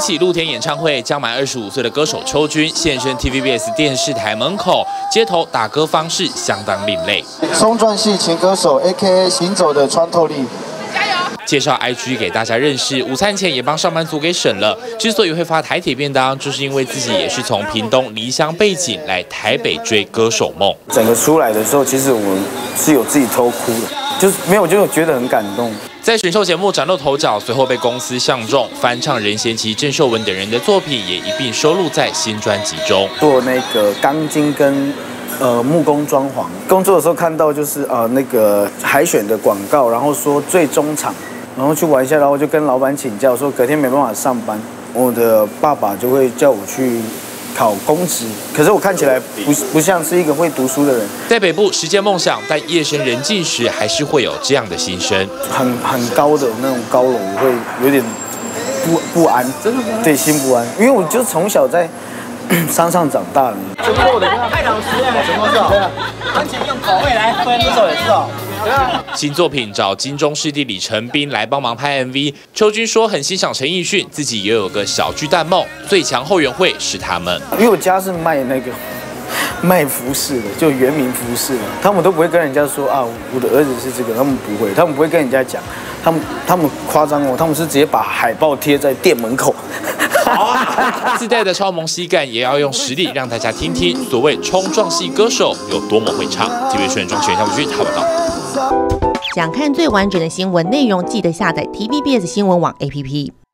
起露天演唱会，将满25岁的歌手邱军现身 TVBS 电视台门口，街头打歌方式相当另类。 松壮系情歌手 AKA 行走的穿透力。 介绍 IG 给大家认识，午餐钱也帮上班族给省了。之所以会发台铁便当，就是因为自己也是从屏东离乡背景来台北追歌手梦。 整个出来的时候，其实我是有自己偷哭的，就是没有，就觉得很感动。 在选秀节目崭露头角，随后被公司相中，翻唱任贤齐、郑秀文等人的作品，也一并收录在新专辑中。 做那个钢筋跟。木工装潢，工作的时候看到就是那个海选的广告，然后说最终场，然后去玩一下，然后就跟老板请假，说隔天没办法上班，我的爸爸就会叫我去考公职，可是我看起来不像是一个会读书的人。 在北部实现梦想，但夜深人静时，还是会有这样的心声。 很高的那种高楼，我会有点不安，真的吗？对，心不安，因为我就从小在。 山上长大了， 真够的，太老实了，怎么做？对啊，番茄用口味来分，这首也是哦。对啊。 新作品找金钟师弟李成斌来帮忙拍 MV。邱军说很欣赏陈奕迅，自己也有个小巨蛋梦，最强后援会是他们。 因为我家是卖服饰的，就原名服饰的，他们都不会跟人家说啊，我的儿子是这个，他们不会，他们不会跟人家讲，他们夸张哦，他们是直接把海报贴在店门口。 自带的超萌膝盖也要用实力让大家听听，所谓冲撞系歌手有多么会唱。TVB 新闻中选项5台报道。 想看最完整的新闻内容，记得下载 TVBS 新闻网 APP。